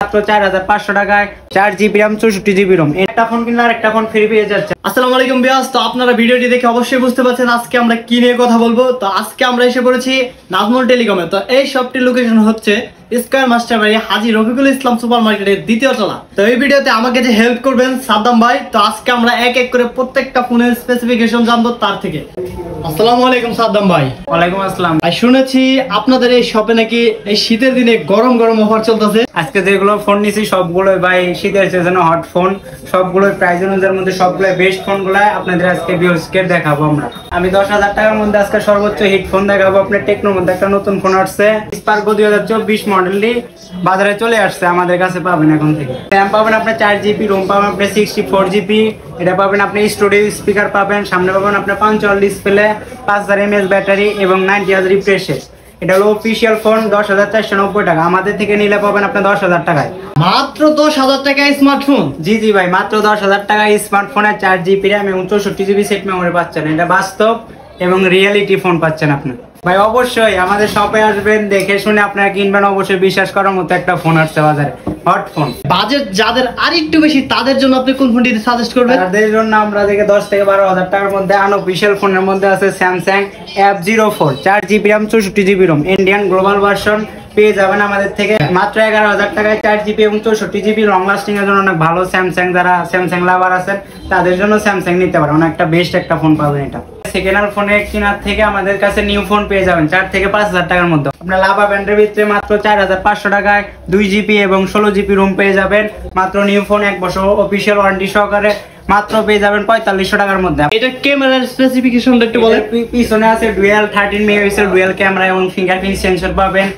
মাত্র 4500 টাকায় 4GB RAM 64GB ROM। একটা ফোন কিনলে আরেকটা ফোন ফ্রি পেয়ে যাচ্ছে। আসসালামু আলাইকুম ভিউয়ার্স, তো আপনারা ভিডিওটি দেখে অবশ্যই বুঝতে পারছেন আজকে আমরা কি নিয়ে কথা বলবো। তো আজকে আমরা এসে পড়েছি নাজমুল টেলিকমে। তো এই শপটির লোকেশন হচ্ছে স্কয়ার মাস্টার বাড়ি হাজী রফিকুল ইসলাম সুপার মার্কেটের দ্বিতীয় তলা। তো এই ভিডিওতে আমাকে যে হেল্প করবেন সাদ্দাম ভাই। তো আজকে আমরা এক এক করে প্রত্যেকটা ফোনের স্পেসিফিকেশন জানবো তার থেকে। আসসালামু আলাইকুম সাদ্দাম ভাই। ওয়ালাইকুম আসসালাম। আর শুনেছি আপনাদের এই শপে নাকি এই শীতের দিনে গরম গরম অফার চলতেছে। আজকে যেগুলো ফোন নিছি সবগুলো ভাই শীতের সিজনে হট ফোন, সবগুলো প্রাইস অনুযায়ী মধ্যে সবগুলো বেস্ট ফোনগুলো আপনাদের আজকে ভিউয়ার্সকে দেখাবো। আমি 10,000 টাকার মধ্যে আজকে সর্বোচ্চ হিট ফোন দেখাবো। আপনার টেকনোর মধ্যে একটা নতুন ফোন আসছে স্পার্কো 2024 মডেলটি বাজারে চলে আসছে, আমাদের কাছে পাবেন এখন থেকে। র্যাম পাবেন আপনার 4GB, রোম পাবেন আপনার 64GB। এটা পাবেন আপনি স্টুডিও স্পিকার পাবেন, সামনে পাবেন আপনার 5 ডিসপ্লে, 5000 mAh ব্যাটারি এবং 90Hz রিফ্রেশ রেট। এটা হলো অফিসিয়াল ফোন 10,490 টাকা। আমাদের থেকে নিলে পাবেন আপনি 10,000 টাকায়। মাত্র 10,000 টাকায় স্মার্টফোন? জি ভাই, মাত্র 10,000 টাকায় স্মার্টফোনে 4GB RAM এবং 64GB সেট মেমোরি পাচ্ছেন। এটা বাস্তব এবং রিয়েলিটি ফোন পাচ্ছেন আপনি। ভাই অবশ্যই আমাদের শপে আসবেন, দেখে শুনে আপনারা কিনবেন। অবশ্যই বিশ্বাস করার মতো একটা ফোন আসছে বাজারে, হট ফোন। বাজেট যাদের আরেকটু বেশি তাদের জন্য আপনি কোন ফোনটি সাজেস্ট করবেন? তাদের জন্য আমরা দেখে 10 থেকে 12,000 টাকার মধ্যে আনঅফিশিয়াল ফোনের মধ্যে আছে Samsung F04 4GB RAM 64GB ROM Indian global version পেয়ে যাবেন আমাদের থেকে মাত্র 11,000 টাকায়। 4GB এবং 64GB লং লাস্টিং এর জন্য অনেক ভালো। স্যামসাং যারা স্যামসাং লাভার আছেন তাদের জন্য স্যামসাং নিতে পারেন, অনেকটা বেস্ট একটা ফোন পাবেন। এটা সেকেন্ড হ্যান্ড ফোনে কেনার থেকে আমাদের কাছে নিউ ফোন পেয়ে যাবেন 4 থেকে 5,000 টাকার মধ্যে। আপনার লাভা ব্যান্ডের ভিতরে মাত্র 4,500 টাকায় 2GB এবং 16GB ROM পেয়ে যাবেন। মাত্র নিউ ফোন 1 বছর অফিসিয়াল ওয়ারেন্টি সহকারে মাত্র পেয়ে যাবেন 4500 টাকার মধ্যে। এটা ক্যামেরার স্পেসিফিকেশনটা একটু বলেন। পিছনে আছে ডুয়াল 13 মেগাপিক্সেল ডুয়াল ক্যামেরা এবং ফিঙ্গারপ্রিন্ট সেন্সর পাবেন,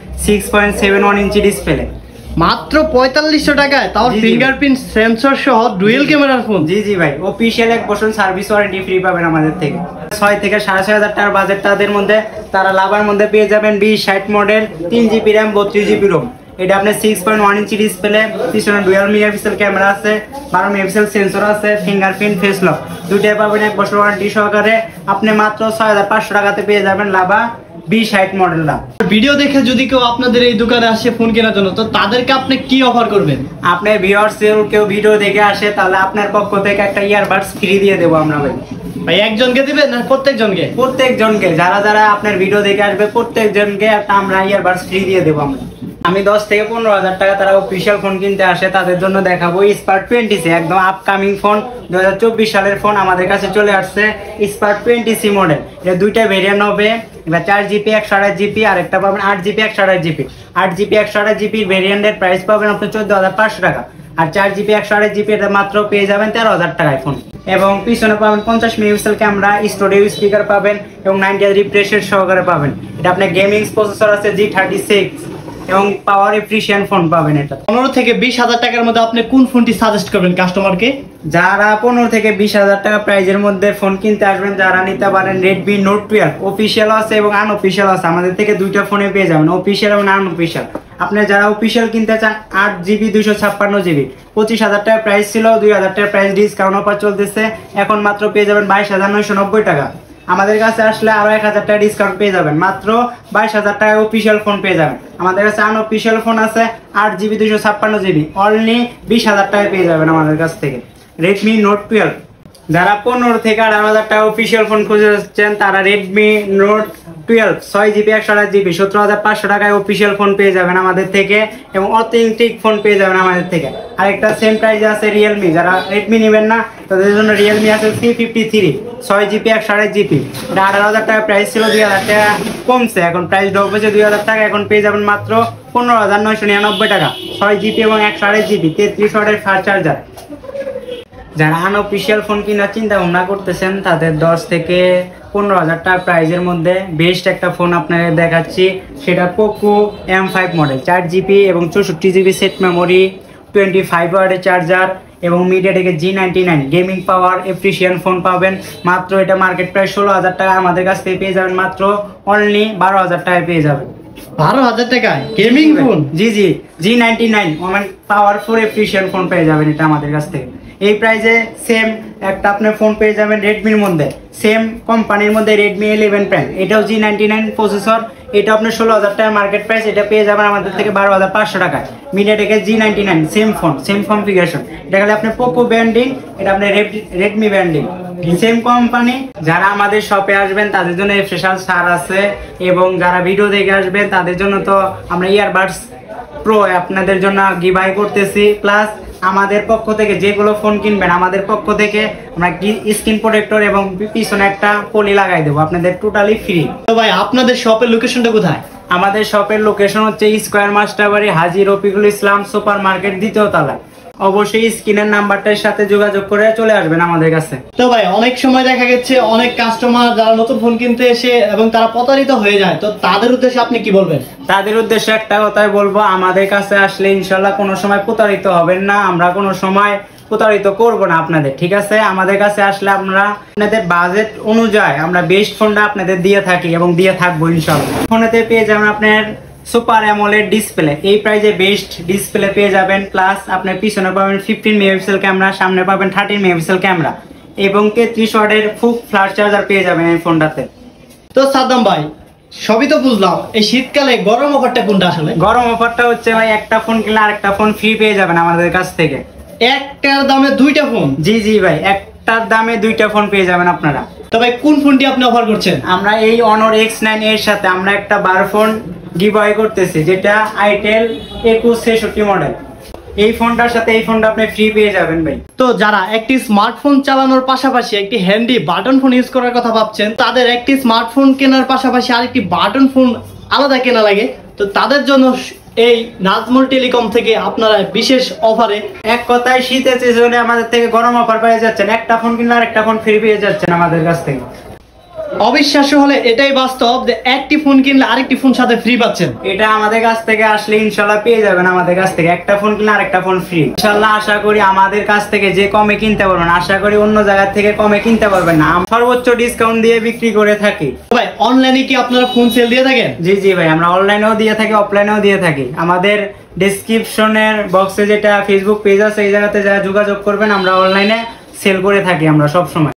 6.71 ইঞ্চি ডিসপ্লে। মাত্র 4500 টাকায়, তাও ফিঙ্গারপ্রিন্ট সেন্সর সহ ডুয়াল ক্যামেরার ফোন। জি ভাই, অফিসিয়াল 1 বছর সার্ভিস ওয়ারেন্টি ফ্রি পাবেন আমাদের থেকে। 6 থেকে 6,500 টাকার বাজেট তাদের মধ্যে তারা লাভার মধ্যে পেয়ে যাবেন 2060 model 3GB RAM 32GB ROM। এটা আপনার 6.1 ইঞ্চি ডিসপ্লে, পিছনে ডুয়াল মেগাপিক্সেল ক্যামেরা আছে, 12 মেগাপিক্সেল সেন্সর আছে, ফিঙ্গারপ্রিন্ট ফেস লক দুইটাই পাবেন 1 বছর ওয়ারেন্টি সহকারে। আপনি মাত্র 6,500 টাকাতে পেয়ে যাবেন লাভা 2060 মডেলটা। ভিডিও দেখে যদি কেউ আপনাদের এই দোকানে আসে ফোন কেনার জন্য, তো তাদেরকে আপনি কি অফার করবেন? আপনার ভিউয়ার্স কেউ ভিডিও দেখে আসে তাহলে আপনার পক্ষ থেকে একটা ইয়ারবাডস ফ্রি দিয়ে দেবো আমরা। ভাই একজনকে দিবেন না প্রত্যেকজনকে? প্রত্যেকজনকে, যারা আপনার ভিডিও দেখে আসবে প্রত্যেকজনকে একটা আমরা ইয়ারবাডস ফ্রি দিয়ে দেবো আমরা। আমি 10 থেকে 15,000 টাকা তারা অফিসিয়াল ফোন কিনতে আসে তাদের জন্য দেখাবো স্পার্ক 20C, একদম আপকামিং ফোন 2024 সালের ফোন আমাদের কাছে চলে আসছে স্পার্ক 20C মডেল। এটা দুইটা ভেরিয়েন্ট হবে, এবার 4GB 128GB আর একটা পাবেন 8GB 128GB। 8GB 128GB ভেরিয়েন্টের প্রাইস পাবেন আপনি 14,500 টাকা, আর 4GB 128GB এটা মাত্র পেয়ে যাবেন 13,000 টাকায় ফোন। এবং পিছনে পাবেন 50 মেগাপিক্সেল ক্যামেরা, স্টুডিও স্পিকার পাবেন এবং 90Hz রিফ্রেশ রেট সহকারে পাবেন। এটা আপনার গেমিং প্রসেসর আছে G36 এবং পাওয়ার এফিশিয়েন্ট ফোন পাবেন। এটা 15 থেকে 20,000 টাকার মধ্যে আপনি কোন ফোনটি সাজেস্ট করবেন কাস্টমারকে? যারা 15 থেকে 20,000 টাকা প্রাইজের মধ্যে ফোন কিনতে আসবেন যারা নিতে পারেন Redmi Note 12 অফিসিয়াল আছে এবং আনঅফিসিয়াল আছে। আমাদের থেকে দুইটা ফোনে পেয়ে যাবেন, অফিসিয়াল এবং আনঅফিসিয়াল। আপনি যারা অফিসিয়াল কিনতে চান 8GB 256GB 25,000 টাকা প্রাইস ছিল, 2,000 টাকা প্রাইস ডিসকাউন্ট অফার চলতেছে, এখন মাত্র পেয়ে যাবেন 22,990 টাকা। আমাদের কাছে আসলে আরো 1,000 টাকা ডিসকাউন্ট পেয়ে যাবেন, মাত্র 22,000 টাকায় অফিসিয়াল ফোন পেয়ে যাবেন। আমাদের কাছে আনঅফিসিয়াল ফোন আছে 8GB 256GB অনলি 20,000 টাকায় পেয়ে যাবেন আমাদের কাছ থেকে Redmi Note 12। যারা 15 থেকে 18,000 টাকা অফিসিয়াল ফোন খুঁজছেন তারা Redmi Note 12 6GB 128GB 17,500 টাকায় অফিসিয়াল ফোন পেয়ে যাবেন আমাদের থেকে এবং অথেন্টিক ফোন পেয়ে যাবেন আমাদের থেকে। আরেকটা সেম প্রাইসে আছে Realme, যারা Redmi নেবেন না তাদের জন্য Realme আছে C53 6GB 128GB। এটা 18,000 টাকা প্রাইস ছিল, 2,000 টাকা কমছে, এখন প্রাইস ড্রপ হয়েছে 2,000 টাকা, এখন পেয়ে যাবেন মাত্র 15,999 টাকা 6GB এবং 128GB 33 ওয়াটের ফাস্ট চার্জার। যারা আনঅফিসিয়াল ফোন কেনার চিন্তা ভাবনা করতেছেন তাদের 10 থেকে 15,000 টাকা প্রাইজের মধ্যে বেস্ট একটা ফোন আপনাদের দেখাচ্ছি, সেটা পোকো M5 মডেল 4GB এবং 64GB সেট মেমোরি, 25 ওয়াটের চার্জার এবং মিডিয়াটেকের G99 gaming power efficient phone পাবেন। মাত্র এটা মার্কেট প্রাইস 16,000 টাকা, আমাদের কাছ থেকে পেয়ে যাবেন মাত্র অনলি 12,000 টাকায় পেয়ে যাবেন। 12,000 টাকায় গেমিং ফোন? জি G99 পাওয়ারফুল এফিশিয়েন্ট ফোন পেয়ে যাবেন এটা আমাদের কাছ থেকে। এই প্রাইজে সেম একটা আপনি ফোন পেয়ে যাবেন রেডমির মধ্যে, সেম কোম্পানির মধ্যে রেডমি 11 প্রাইম, এটাও G99 প্রসেসর, এটা আপনি 16,000 টাকা মার্কেট প্রাইস, এটা পেয়ে যাবেন আমাদের থেকে 12,500 টাকায়। মিডিয়াটেকের G99 same phone, same configuration, এটা খালি আপনি পোকো ব্র্যান্ডিং, এটা আপনি রেডমি ব্র্যান্ডিং, সেম কোম্পানি। যারা আমাদের শপে আসবেন তাদের জন্য স্পেশাল ছাড় আছে, এবং যারা ভিডিও দেখে আসবেন তাদের জন্য তো আমরা ইয়ারবাডস প্রো আপনাদের জন্য গিভআই করতেছি। প্লাস আমাদের পক্ষ থেকে যেগুলো ফোন কিনবেন আমাদের পক্ষ থেকে আমরা স্ক্রিন প্রোটেক্টর এবং পিছনে একটা পলি লাগাই দেবো আপনাদের টোটালি ফ্রি। তো ভাই আপনাদের শপের লোকেশনটা কোথায়? আমাদের শপের লোকেশন হচ্ছে square Mastarbari Haji Rafiqul Islam super market 2য় তলা। অবশ্যই স্ক্রিনের নাম্বারটার সাথে যোগাযোগ করে চলে আসবেন আমাদের কাছে। তো ভাই অনেক সময় দেখা গেছে অনেক কাস্টমার যারা নতুন ফোন কিনতে এসে এবং তারা প্রতারিত হয়ে যায়, তো তাদের উদ্দেশ্যে আপনি কি বলবেন? তাদের উদ্দেশ্যে একটা কথাই বলবো, আমাদের কাছে আসলে ইনশাল্লাহ কোনো সময় প্রতারিত হবেন না, আমরা কোনো সময় প্রতারিত করব না আপনাদের, ঠিক আছে? আমাদের কাছে আসলে আমরা আপনাদের বাজেট অনুযায়ী আমরা বেস্ট ফোনটা আপনাদের দিয়ে থাকি এবং দিয়ে থাকবো ইনশাল্লাহ। ফোনেতে পেয়ে যাবেন আপনার সুপার অ্যামোলেড ডিসপ্লে, এই প্রাইজে বেস্ট ডিসপ্লে পেয়ে যাবেন। প্লাস আপনার পিছনে পাবেন 15 মেগাপিক্সেল ক্যামেরা, সামনে পাবেন 13 মেগাপিক্সেল ক্যামেরা এবং 33 ওয়াটের ফুল ফ্ল্যাশ চার্জার পেয়ে যাবেন এই ফোনটাতে। তো সাদ্দাম ভাই সবই তো বুঝলাম, এই শীতকালে গরম অফারটা কোনটা আসলে? গরম অফারটা হচ্ছে ভাই একটা ফোন কিনলে আরেকটা ফোন ফ্রি পেয়ে যাবেন আমাদের কাছ থেকে। একটার দামে দুইটা ফোন? জি জি ভাই, একটার দামে দুইটা ফোন পেয়ে যাবেন আপনারা। তো ভাই কোন ফোনটি আপনি অফার করছেন? আমরা এই Honor X9 এর সাথে আমরা একটা বার ফোন গিভঅ্যাওয়ে করতেছি, যেটা আইটেল 2166 মডেল। এই ফোনটার সাথে এই ফোনটা আপনি ফ্রি পেয়ে যাবেন ভাই। তো যারা একটি স্মার্টফোন চালানোর পাশাপাশি একটি হ্যান্ডি বাটন ফোন ইউজ করার কথা ভাবছেন, তাদের একটি স্মার্টফোন কেনার পাশাপাশি আরেকটি বাটন ফোন আলাদা কেনা লাগে, তো তাদের জন্য এই নাজমুল টেলিকম থেকে আপনারা বিশেষ অফারে, এক কথায় শীতের সিজনে আমাদের থেকে গরম অফার পেয়ে যাচ্ছেন, একটা ফোন কিনলে আরেকটা ফোন ফ্রি পেয়ে যাচ্ছেন আমাদের কাছ থেকে। অবিশ্বাস্য হলে এটাই বাস্তব যে একটি ফোন কিনলে আরেকটি ফোন সাথে ফ্রি পাচ্ছেন। এটা আমাদের কাছ থেকে আসলে ইনশাল্লাহ পেয়ে যাবেন আমাদের কাছ থেকে, একটা ফোন কিনলে আরেকটা ফোন ফ্রি ইনশাল্লাহ। আশা করি আমাদের কাছ থেকে যে কমে কিনতে পারবেন, আশা করি অন্য জায়গা থেকে কমে কিনতে পারবেন না, সর্বোচ্চ ডিসকাউন্ট দিয়ে বিক্রি করে থাকি। ভাই অনলাইনে কি আপনারা ফোন সেল দিয়ে থাকেন? জি জি ভাই, আমরা অনলাইনেও দিয়ে থাকি, অফলাইনেও দিয়ে থাকি। আমাদের ডেসক্রিপশনের বক্সে যেটা ফেসবুক পেজ আছে এই জায়গাতে যারা যোগাযোগ করবেন, আমরা অনলাইনে সেল করে থাকি আমরা সব সময়।